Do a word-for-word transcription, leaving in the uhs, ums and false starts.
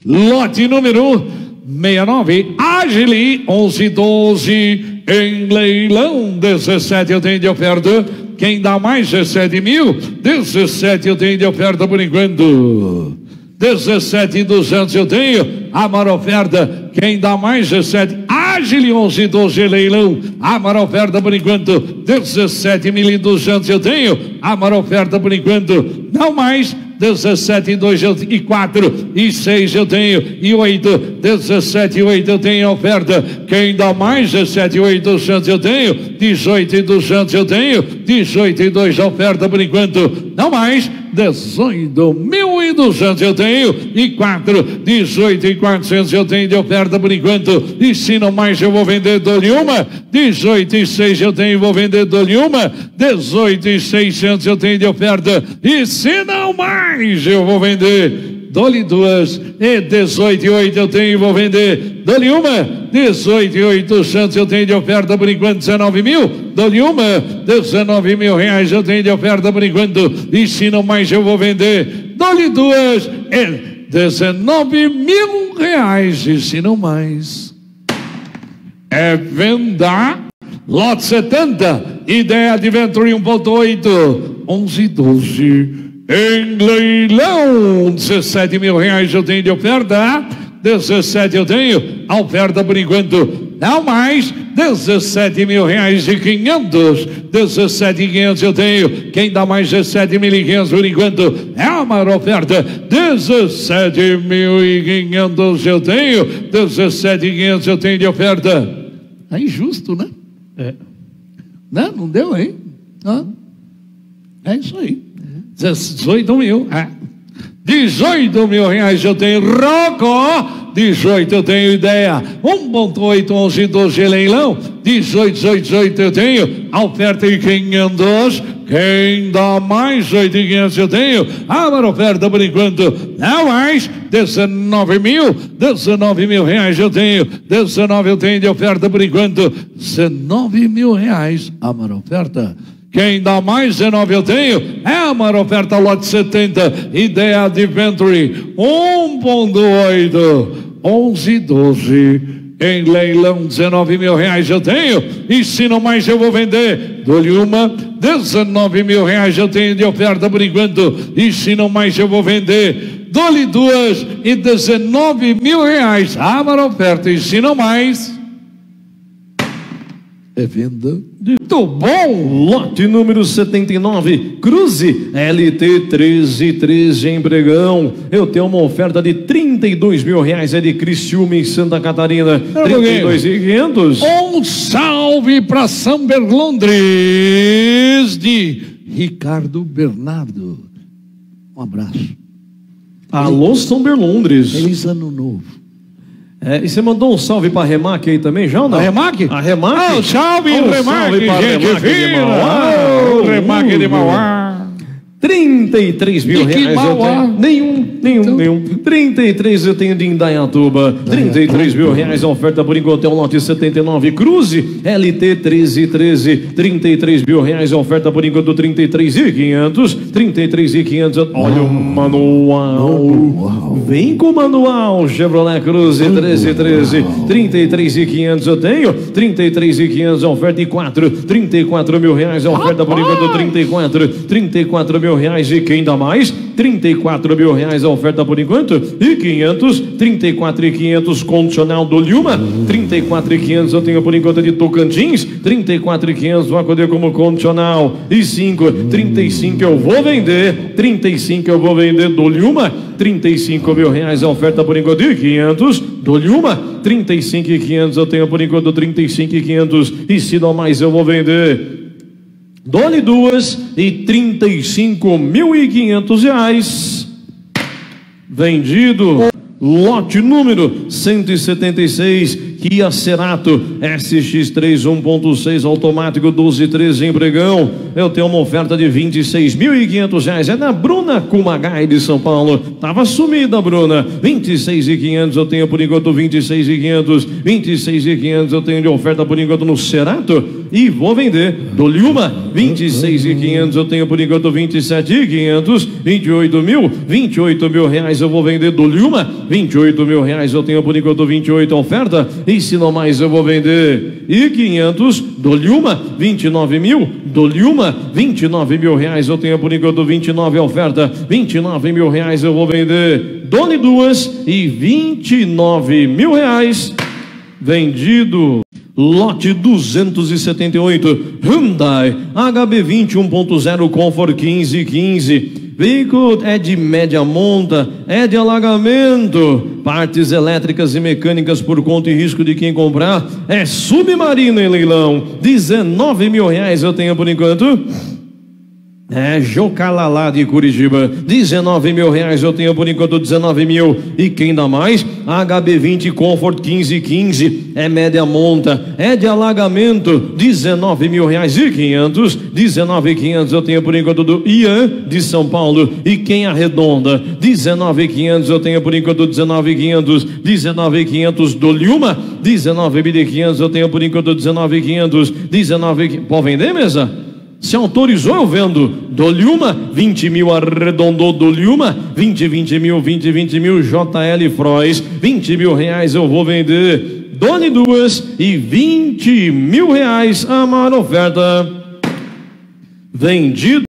Lote número sessenta e nove, Agili, onze doze, em leilão, dezessete eu tenho de oferta. Quem dá mais? dezessete mil. dezessete eu tenho de oferta por enquanto. dezessete mil e duzentos eu tenho. Amar oferta. Quem dá mais? dezessete. Agili, onze doze, leilão. Amar oferta por enquanto. dezessete mil e duzentos eu tenho. Amar oferta por enquanto. Não mais. dezessete, dois e quatro e seis eu tenho, e oito, dezessete e oito eu tenho oferta. Quem dá mais? dezessete e oito, duzentos eu tenho, dezoito e duzentos eu tenho, dezoito e dois oferta por enquanto. Não mais. dezoito mil e duzentos eu tenho, e quatro, dezoito e quatrocentos eu tenho de oferta por enquanto. E se não mais eu vou vender, dou-lhe uma. dezoito e seis eu tenho, vou vender, dou-lhe uma. dezoito e seiscentos eu tenho de oferta, e se não mais eu vou vender, dou-lhe duas. E dezoito e oito eu tenho, vou vender, dou-lhe uma. dezoito e oitocentos eu tenho de oferta por enquanto. dezenove mil, dou-lhe uma. dezenove mil reais eu tenho de oferta por enquanto, e se não mais eu vou vender, dou-lhe duas. E dezenove mil reais, e se não mais é venda. Lote setenta, Ideia Adventure um ponto oito, onze doze, em leilão, dezessete mil reais eu tenho de oferta. dezessete eu tenho, a oferta por enquanto. Não mais. dezessete mil reais e quinhentos. dezessete mil e quinhentos eu tenho. Quem dá mais? dezessete mil e quinhentos por enquanto. É uma oferta. dezessete mil e quinhentos eu tenho. dezessete mil e quinhentos eu tenho de oferta. É injusto, né? É. Não, não deu, hein? Ah. É isso aí. dezoito mil. É. dezoito mil reais eu tenho. Rocco. dezoito eu tenho Ideia. um ponto oito, onze, doze, leilão. dezoito, dezoito, dezoito eu tenho. A oferta em quinhentos. Quem dá mais? oito mil e quinhentos eu tenho. A oferta por enquanto. Não mais. dezenove mil. dezenove mil reais eu tenho. dezenove eu tenho de oferta por enquanto. dezenove mil reais. A oferta. Quem dá mais? dezenove eu tenho. É uma oferta. Lote setenta, Ideia Adventure um ponto oito, onze doze, em leilão. dezenove mil reais eu tenho, e se não mais eu vou vender, dou-lhe uma. dezenove mil reais eu tenho de oferta por enquanto, e se não mais eu vou vender, dou-lhe duas. E dezenove mil reais a uma oferta, e se não mais é venda. Muito bom. Lote número setenta e nove, Cruze L T treze treze em Pregão. Eu tenho uma oferta de trinta e dois mil reais. É de Criciúma, em Santa Catarina. trinta e dois mil e quinhentos. Um salve para São Berlondres de Ricardo Bernardo. Um abraço. Alô, São Berlondres. Feliz ano novo. É, e você mandou um salve para a Remac aí também, já ou não? A Remac? A Remac? Oh, salve, oh, Remac, salve para gente Remac fina. de Mauá. Oh, Remac de Mauá. trinta e três mil reais eu tenho. Nenhum, nenhum, então... nenhum. trinta e três eu tenho de Indaiatuba. trinta e três mil reais a oferta por enquanto. É um lote setenta e nove, Cruze L T treze treze. trinta e três mil reais a oferta por enquanto. trinta e três mil e quinhentos. trinta e três mil e quinhentos. Olha o manual. Vem com o manual. Chevrolet Cruze treze treze. trinta e três mil e quinhentos eu tenho. trinta e três mil e quinhentos a oferta. E quatro. trinta e quatro mil reais a oferta por enquanto. trinta e quatro. trinta e quatro mil reais. E quem dá mais? trinta e quatro mil reais a oferta por enquanto. E quinhentos. trinta e quatro mil e quinhentos condicional do Lhuma. trinta e quatro mil e quinhentos eu tenho por enquanto de Tocantins. trinta e quatro mil e quinhentos vai acolher como condicional. E cinco. trinta e cinco eu vou vender. trinta e cinco eu vou vender do Lhuma. trinta e cinco mil reais a oferta por enquanto. E quinhentos do Lhuma. trinta e cinco mil e quinhentos eu tenho por enquanto. trinta e cinco mil e quinhentos. E se não mais eu vou vender, dole duas. E trinta e cinco mil e quinhentos reais vendido. Lote número cento e setenta e seis, Kia Cerato S X três um ponto seis automático doze treze em Pregão. Eu tenho uma oferta de vinte e seis mil e quinhentos reais. É da Bruna Kumagai de São Paulo. Tava sumida, Bruna. vinte e seis mil e quinhentos eu tenho por enquanto. vinte e seis mil e quinhentos. vinte e seis mil e quinhentos eu tenho de oferta por enquanto no Cerato. e vou vender. Dou-lhe uma, vinte e seis mil e quinhentos, eu tenho por enquanto vinte e sete mil e quinhentos, vinte e oito mil, vinte e oito mil reais eu vou vender. Dou-lhe uma, vinte e oito mil reais eu tenho por enquanto vinte e oito oferta, e se não mais eu vou vender. E quinhentos, dou-lhe uma, vinte e nove mil, dou-lhe uma, vinte e nove mil reais eu tenho por enquanto vinte e nove oferta, vinte e nove mil reais eu vou vender. Dou-lhe duas e vinte e nove mil reais vendido. Lote duzentos e setenta e oito, Hyundai H B vinte um ponto zero Comfort quinze quinze. Veículo é de média monta, é de alagamento, partes elétricas e mecânicas por conta e risco de quem comprar. É submarino em leilão. dezenove mil reais eu tenho por enquanto. É Jocalalá de Curitiba, dezenove mil reais eu tenho por enquanto, dezenove mil. E quem dá mais? H B vinte Comfort quinze quinze, é média monta, é de alagamento, dezenove mil reais e quinhentos, dezenove mil e quinhentos eu tenho por enquanto do Ian de São Paulo. E quem arredonda? dezenove mil e quinhentos eu tenho por enquanto, dezenove mil e quinhentos, dezenove mil e quinhentos do Lhuma, dezenove mil e quinhentos eu tenho por enquanto, dezenove mil e quinhentos, dezenove mil. Pode vender, mesa? Se autorizou, eu vendo. Dou-lhe uma, vinte mil, arredondou, dou-lhe uma, vinte, vinte mil, vinte, vinte mil, J L Frois, vinte mil reais eu vou vender. Dou-lhe duas e vinte mil reais, a maior oferta. Vendido.